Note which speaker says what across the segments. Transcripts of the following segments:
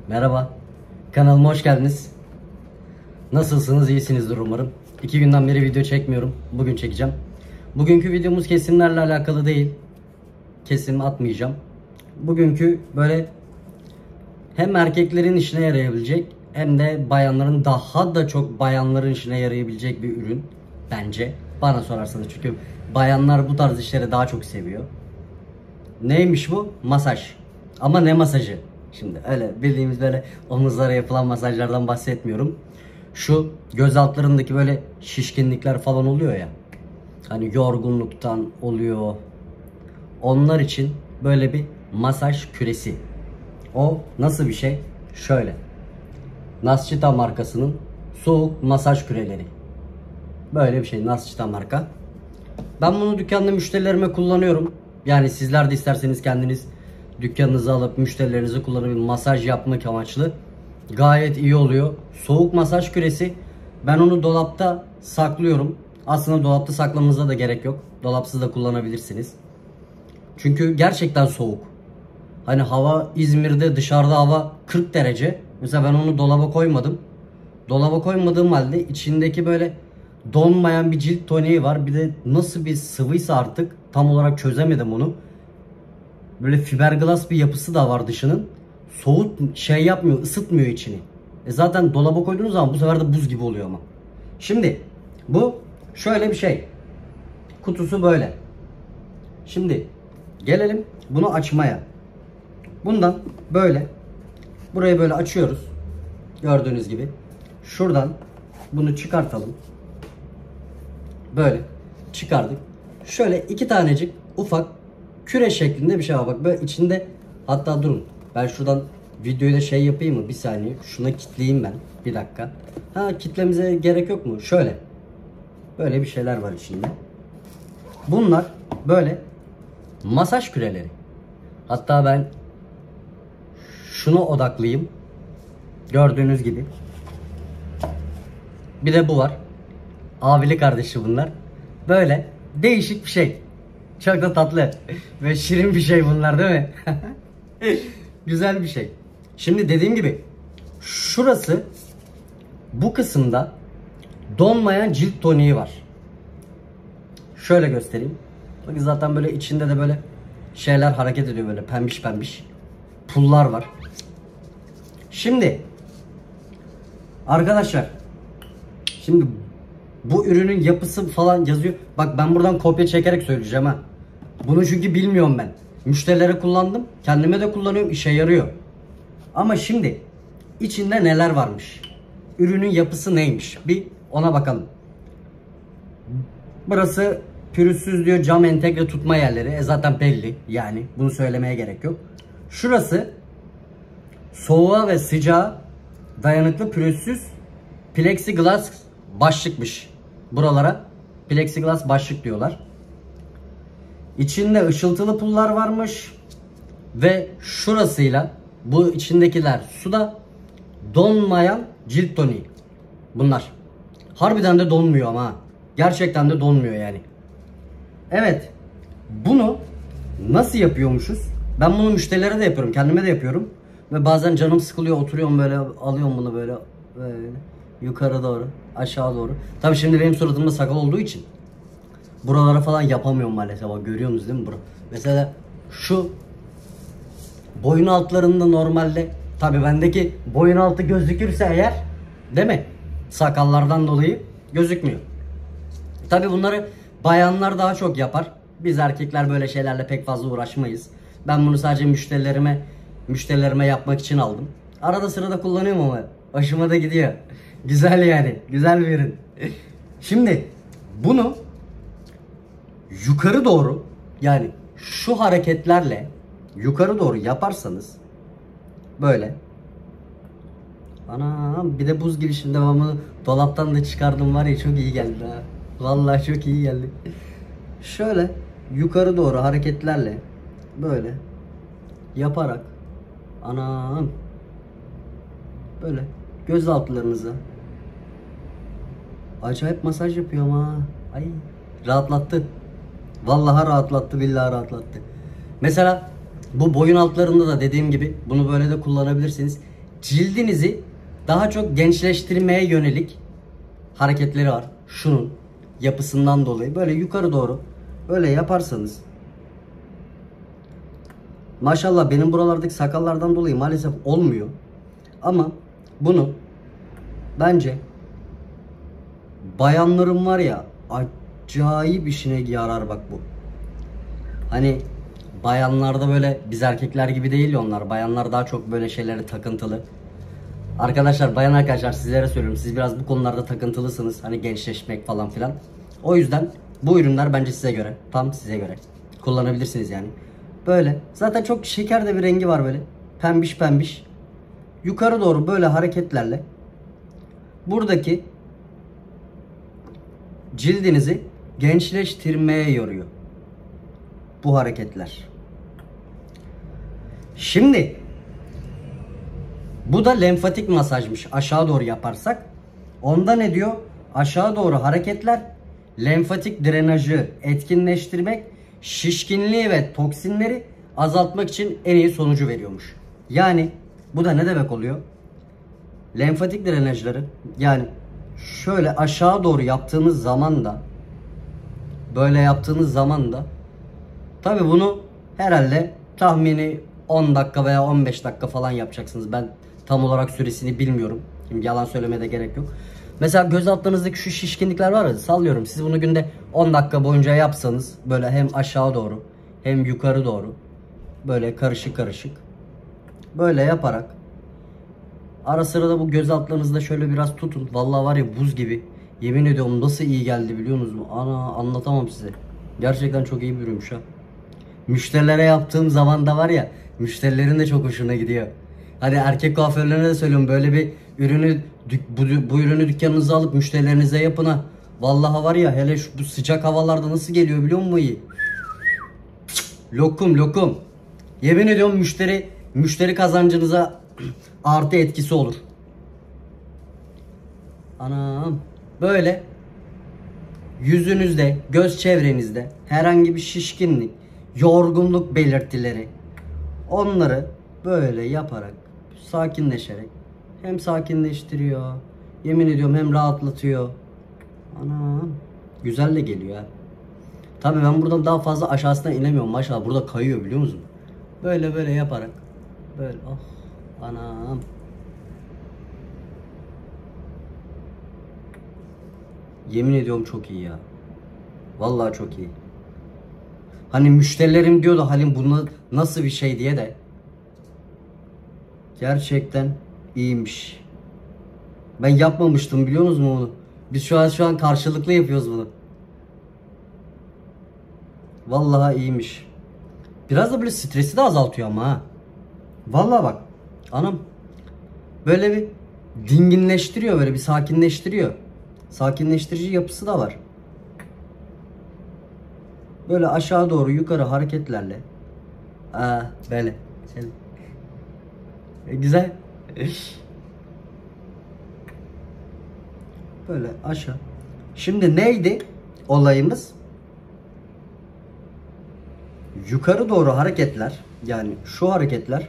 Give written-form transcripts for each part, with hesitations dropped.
Speaker 1: Merhaba, kanalıma hoş geldiniz. Nasılsınız? İyisinizdir umarım. 2 günden beri video çekmiyorum. Bugün çekeceğim. Bugünkü videomuz kesimlerle alakalı değil. Kesim atmayacağım. Bugünkü böyle hem erkeklerin işine yarayabilecek hem de bayanların, daha da çok bayanların işine yarayabilecek bir ürün bence. Bana sorarsanız, çünkü bayanlar bu tarz işleri daha çok seviyor. Neymiş bu? Masaj. Ama ne masajı? Şimdi öyle bildiğimiz böyle omuzlara yapılan masajlardan bahsetmiyorum. Şu göz altlarındaki böyle şişkinlikler falan oluyor ya. Hani yorgunluktan oluyor. Onlar için böyle bir masaj küresi. O nasıl bir şey? Şöyle. Nascita markasının soğuk masaj küreleri. Böyle bir şey, Nascita marka. Ben bunu dükkanda müşterilerime kullanıyorum. Yani sizler de isterseniz kendiniz dükkanınıza alıp müşterilerinizi kullanıp masaj yapmak amaçlı gayet iyi oluyor. Soğuk masaj küresi. Ben onu dolapta saklıyorum. Aslında dolapta saklamanıza da gerek yok. Dolapsız da kullanabilirsiniz. Çünkü gerçekten soğuk. Hani hava, İzmir'de dışarıda hava 40 derece. Mesela ben onu dolaba koymadım. Dolaba koymadığım halde içindeki böyle donmayan bir cilt toniği var. Bir de nasıl bir sıvıysa artık tam olarak çözemedim onu. Böyle fiberglass bir yapısı da var dışının. Soğut şey yapmıyor, ısıtmıyor içini. Zaten dolaba koyduğunuz zaman bu sefer de buz gibi oluyor ama. Şimdi bu şöyle bir şey. Kutusu böyle. Şimdi gelelim bunu açmaya. Bundan böyle burayı böyle açıyoruz. Gördüğünüz gibi. Şuradan bunu çıkartalım. Böyle çıkardık. Şöyle iki tanecik ufak küre şeklinde bir şey var. Bak böyle içinde, hatta durun. Ben şuradan videoyu da şey yapayım mı? Bir saniye. Şuna kilitleyeyim ben. Bir dakika. Ha, kitlememize gerek yok mu? Şöyle. Böyle bir şeyler var içinde. Bunlar böyle masaj küreleri. Hatta ben şuna odaklıyım. Gördüğünüz gibi. Bir de bu var. Abili kardeşi bunlar. Böyle değişik bir şey. Çok da tatlı ve şirin bir şey bunlar, değil mi? Güzel bir şey. Şimdi dediğim gibi şurası, bu kısımda donmayan cilt toniği var. Şöyle göstereyim. Bakın zaten böyle içinde de böyle şeyler hareket ediyor, böyle pembiş pembiş. Pullar var. Şimdi arkadaşlar, şimdi bu ürünün yapısı falan yazıyor. Bak ben buradan kopya çekerek söyleyeceğim ha. Bunu çünkü bilmiyorum ben. Müşterilere kullandım. Kendime de kullanıyorum. İşe yarıyor. Ama şimdi içinde neler varmış? Ürünün yapısı neymiş? Bir ona bakalım. Burası pürüzsüz diyor, cam entegre tutma yerleri. Zaten belli. Yani bunu söylemeye gerek yok. Şurası soğuğa ve sıcağa dayanıklı pürüzsüz plexiglass başlıkmış. Buralara plexiglass başlık diyorlar. İçinde ışıltılı pullar varmış. Ve şurasıyla bu içindekiler suda donmayan cilt toniği. Bunlar. Harbiden de donmuyor ama. Gerçekten de donmuyor yani. Evet. Bunu nasıl yapıyormuşuz? Ben bunu müşterilere de yapıyorum. Kendime de yapıyorum. Ve bazen canım sıkılıyor. Oturuyorum böyle, alıyorum bunu böyle yukarı doğru, aşağı doğru. Tabii şimdi benim suratımda sakal olduğu için buralara falan yapamıyorum maalesef. Bak görüyorsunuz değil mi bura? Mesela şu boyun altlarında normalde, tabii bendeki boyun altı gözükürse eğer, değil mi? Sakallardan dolayı gözükmüyor. Tabii bunları bayanlar daha çok yapar. Biz erkekler böyle şeylerle pek fazla uğraşmayız. Ben bunu sadece müşterilerime yapmak için aldım. Arada sırada kullanıyorum ama hoşuma da gidiyor. Güzel yani. Güzel bir ürün. Şimdi bunu yukarı doğru, yani şu hareketlerle yukarı doğru yaparsanız böyle. Anam, bir de buz gibi, şimdi ben bunu dolaptan da çıkardım var ya, çok iyi geldi ha. Vallahi çok iyi geldi. Şöyle yukarı doğru hareketlerle böyle yaparak, anam, böyle göz altlarınıza acayip masaj yapıyor ama. Ay, rahatlattı. Vallahi rahatlattı, billahi rahatlattı. Mesela bu boyun altlarında da dediğim gibi bunu böyle de kullanabilirsiniz. cildinizi daha çok gençleştirmeye yönelik hareketleri var. Şunun yapısından dolayı böyle yukarı doğru böyle yaparsanız, maşallah benim buralardaki sakallardan dolayı maalesef olmuyor. Ama bunu bence bayanların var ya, acayip işine yarar bak bu. Hani bayanlarda böyle biz erkekler gibi değil ya onlar. Bayanlar daha çok böyle şeylere takıntılı. Arkadaşlar, bayan arkadaşlar, sizlere söylüyorum. Siz biraz bu konularda takıntılısınız. Hani gençleşmek falan filan. O yüzden bu ürünler bence size göre. Tam size göre. Kullanabilirsiniz yani. Böyle. Zaten çok şeker de bir rengi var böyle. Pembiş pembiş. Yukarı doğru böyle hareketlerle buradaki cildinizi gençleştirmeye yoruyor bu hareketler. Şimdi bu da lenfatik masajmış. Aşağı doğru yaparsak. Onda ne diyor? Aşağı doğru hareketler lenfatik drenajı etkinleştirmek, şişkinliği ve toksinleri azaltmak için en iyi sonucu veriyormuş. Yani bu da ne demek oluyor? Lenfatik drenajları, yani şöyle aşağı doğru yaptığınız zaman da, böyle yaptığınız zaman da, tabi bunu herhalde tahmini 10 dakika veya 15 dakika falan yapacaksınız. Ben tam olarak süresini bilmiyorum. Şimdi yalan söylemeye de gerek yok. Mesela göz altlarınızdaki şu şişkinlikler var ya, sallıyorum. Siz bunu günde 10 dakika boyunca yapsanız, böyle hem aşağı doğru hem yukarı doğru böyle karışık karışık böyle yaparak, ara sıra da bu göz altlarınızda şöyle biraz tutun. Vallahi var ya, buz gibi. Yemin ediyorum nasıl iyi geldi biliyor musunuz? Ana, anlatamam size. Gerçekten çok iyi bir ürünmüş ha. Müşterilere yaptığım zaman da var ya, müşterilerin de çok hoşuna gidiyor. Hani erkek kuaförlerine de söylüyorum, böyle bir ürünü, bu ürünü dükkanınıza alıp müşterilerinize yapın ha. Vallahi var ya, hele şu bu sıcak havalarda nasıl geliyor biliyor musun iyi? Lokum lokum. Yemin ediyorum müşteri kazancınıza artı etkisi olur. Anam. Böyle yüzünüzde, göz çevrenizde herhangi bir şişkinlik, yorgunluk belirtileri, onları böyle yaparak, sakinleşerek, hem sakinleştiriyor, yemin ediyorum hem rahatlatıyor. Anam. Güzel de geliyor ha. Tabii ben buradan daha fazla aşağısına inemiyorum. Maşallah burada kayıyor biliyor musun? Böyle böyle yaparak. Böyle oh. Anam. Yemin ediyorum çok iyi ya. Vallahi çok iyi. Hani müşterilerim diyordu Halim bu nasıl bir şey diye de. Gerçekten iyiymiş. Ben yapmamıştım biliyor musunuz onu? Biz şu an karşılıklı yapıyoruz bunu. Vallahi iyiymiş. Biraz da böyle stresi de azaltıyor ama ha. Vallahi bak. Anam. Böyle bir dinginleştiriyor, böyle bir sakinleştiriyor. Sakinleştirici yapısı da var. Böyle aşağı doğru yukarı hareketlerle. Böyle. Güzel. Böyle aşağı. Şimdi neydi olayımız? Yukarı doğru hareketler, yani şu hareketler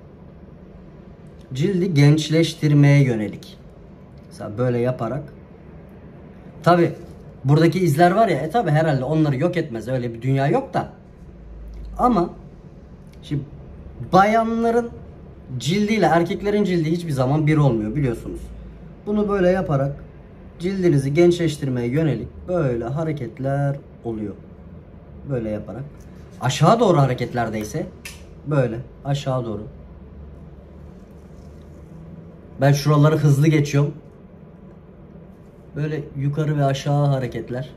Speaker 1: cildi gençleştirmeye yönelik. Mesela böyle yaparak. Tabi buradaki izler var ya, tabi herhalde onları yok etmez, öyle bir dünya yok da. Ama şimdi bayanların cildiyle erkeklerin cildi hiçbir zaman bir olmuyor biliyorsunuz. Bunu böyle yaparak cildinizi gençleştirmeye yönelik böyle hareketler oluyor. Böyle yaparak. Aşağı doğru hareketlerdeyse böyle aşağı doğru. Ben şuraları hızlı geçiyorum. Böyle yukarı ve aşağı hareketler.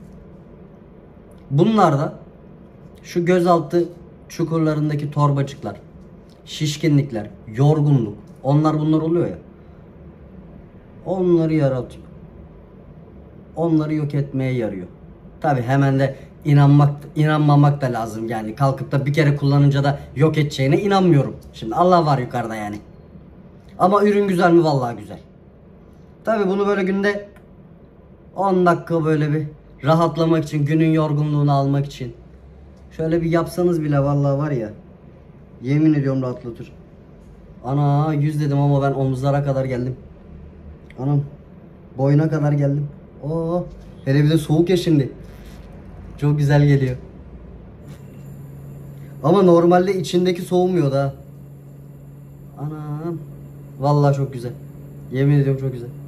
Speaker 1: Bunlar da şu gözaltı çukurlarındaki torbacıklar, şişkinlikler, yorgunluk, bunlar oluyor ya. Onları yaratıyor. Onları yok etmeye yarıyor. Tabi hemen de inanmamak da lazım yani. Kalkıp da bir kere kullanınca da yok edeceğine inanmıyorum. Şimdi Allah var yukarıda yani. Ama ürün güzel mi? Vallahi güzel. Tabi bunu böyle günde 10 dakika böyle bir rahatlamak için, günün yorgunluğunu almak için şöyle bir yapsanız bile vallahi var ya, yemin ediyorum rahatlatır. Ana 100 dedim ama ben omuzlara kadar geldim. Anam boyuna kadar geldim. Oo, hele bir de soğuk ya şimdi. Çok güzel geliyor. Ama normalde içindeki soğumuyor da. Anam. Vallahi çok güzel. Yemin ediyorum çok güzel.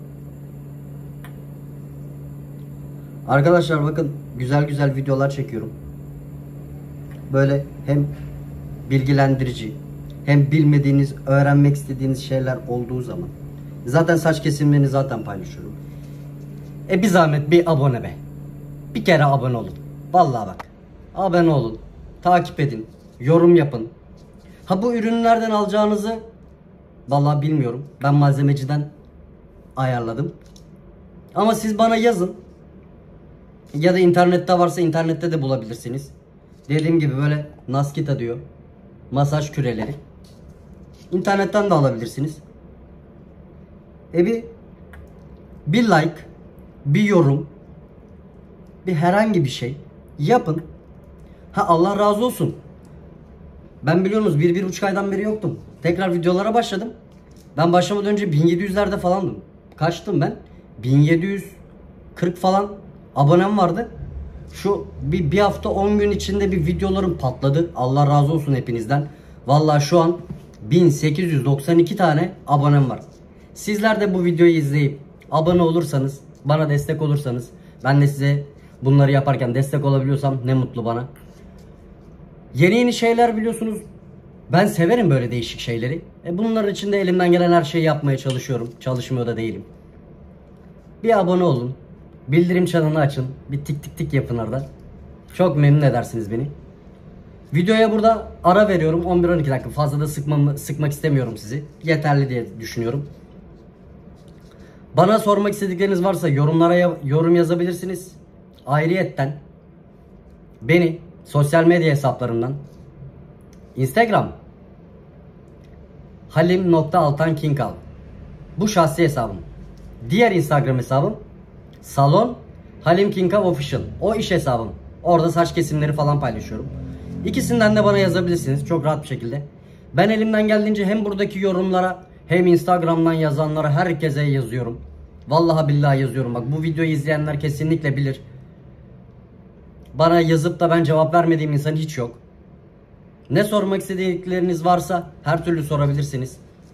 Speaker 1: Arkadaşlar bakın güzel güzel videolar çekiyorum. Böyle hem bilgilendirici hem bilmediğiniz, öğrenmek istediğiniz şeyler olduğu zaman. Zaten saç kesimlerini zaten paylaşıyorum. Bir zahmet bir abone be. Bir kere abone olun. Vallahi bak. Abone olun. Takip edin. Yorum yapın. Ha bu ürünlerden alacağınızı vallahi bilmiyorum. Ben malzemeciden ayarladım. Ama siz bana yazın. Ya da internette varsa internette de bulabilirsiniz. Dediğim gibi böyle Naskita diyor. Masaj küreleri. İnternetten de alabilirsiniz. Bir like, bir yorum, bir herhangi bir şey yapın. Ha Allah razı olsun. Ben biliyorsunuz 1-1,5 aydan beri yoktum. Tekrar videolara başladım. Ben başlamadan önce 1700'lerde falandım. Kaçtım ben? 1740 falan abonem vardı. Şu bir hafta 10 gün içinde bir videolarım patladı. Allah razı olsun hepinizden. Vallahi şu an 1892 tane abonem var. Sizler de bu videoyu izleyip abone olursanız, bana destek olursanız, ben de size bunları yaparken destek olabiliyorsam ne mutlu bana. Yeni yeni şeyler biliyorsunuz. Ben severim böyle değişik şeyleri. Bunların için de elimden gelen her şeyi yapmaya çalışıyorum. Çalışmıyor da değilim. Bir abone olun. Bildirim çanını açın. Bir tik tik tik yapın orada. Çok memnun edersiniz beni. Videoya burada ara veriyorum. 11-12 dakika. Fazla da sıkmak istemiyorum sizi. Yeterli diye düşünüyorum. Bana sormak istedikleriniz varsa yorumlara yorum yazabilirsiniz. Ayrıyetten beni sosyal medya hesaplarımdan Instagram halim.altankinkal, bu şahsi hesabım. Diğer Instagram hesabım Salon Halim Kinkav Official. O iş hesabım. Orada saç kesimleri falan paylaşıyorum. İkisinden de bana yazabilirsiniz çok rahat bir şekilde. Ben elimden geldiğince hem buradaki yorumlara hem Instagram'dan yazanlara herkese yazıyorum. Vallahi billahi yazıyorum. Bak bu videoyu izleyenler kesinlikle bilir. Bana yazıp da ben cevap vermediğim insan hiç yok. Ne sormak istedikleriniz varsa her türlü sorabilirsiniz.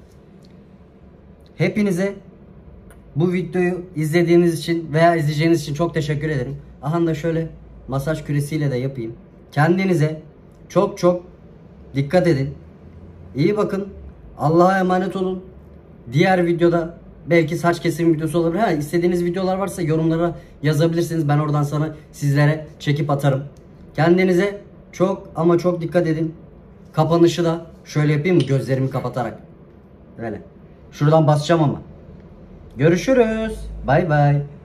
Speaker 1: Hepinize bu videoyu izlediğiniz için veya izleyeceğiniz için çok teşekkür ederim. Aha da şöyle masaj küresiyle de yapayım. Kendinize çok çok dikkat edin. İyi bakın. Allah'a emanet olun. Diğer videoda belki saç kesim videosu olabilir. Ha, istediğiniz videolar varsa yorumlara yazabilirsiniz. Ben oradan sana sizlere çekip atarım. Kendinize çok ama çok dikkat edin. Kapanışı da şöyle yapayım mı? Gözlerimi kapatarak. Böyle. Şuradan basacağım ama. Görüşürüz. Bay bay.